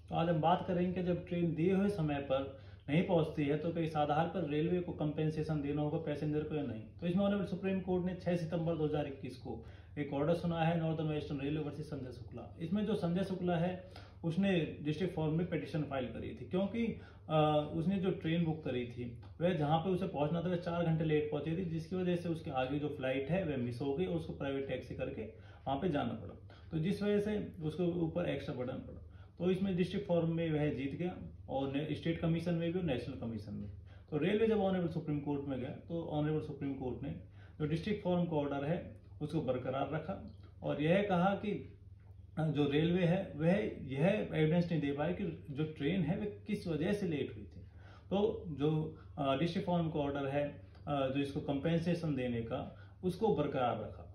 तो आज हम बात करेंगे कि जब ट्रेन दिए हुए समय पर नहीं पहुंचती है तो किस आधार पर रेलवे को कंपेंसेशन देना होगा पैसेंजर को या नहीं। तो इसमें ऑनरेबल सुप्रीम कोर्ट ने 6 सितंबर 2021 को एक ऑर्डर सुना है, northern western railway versus Sanjay Shukla. इसमें जो संजय शुक्ला है उसने डिस्ट्रिक्ट फॉर्म में पिटीशन फाइल करी थी, क्योंकि उसने जो ट्रेन बुक करी थी वह जहां पे उसे पहुंचना था वह 4 घंटे लेट पहुंची थी, जिसकी वजह से उसके आगे जो फ्लाइट है वह मिस हो गई और उसको प्राइवेट टैक्सी करके वहां पे जाना पड़ा। तो जिस वजह से उसके ऊपर एक्स्ट्रा बर्डन पड़ा। तो इसमें डिस्ट्रिक्ट फॉर्म में वह जीत गया और स्टेट कमीशन में भी और नेशनल कमीशन में। तो रेलवे जब ऑनरेबल सुप्रीम कोर्ट में गया तो ऑनरेबल सुप्रीम कोर्ट ने जो डिस्ट्रिक्ट फॉर्म का ऑर्डर है उसको बरकरार रखा और यह कहा कि जो रेलवे है वह यह एविडेंस नहीं दे पाए कि जो ट्रेन है वह किस वजह से लेट हुई थी। तो जो डिस्ट्रिक्ट फॉर्म का ऑर्डर है जो इसको कंपेंसेशन देने का उसको बरकरार रखा।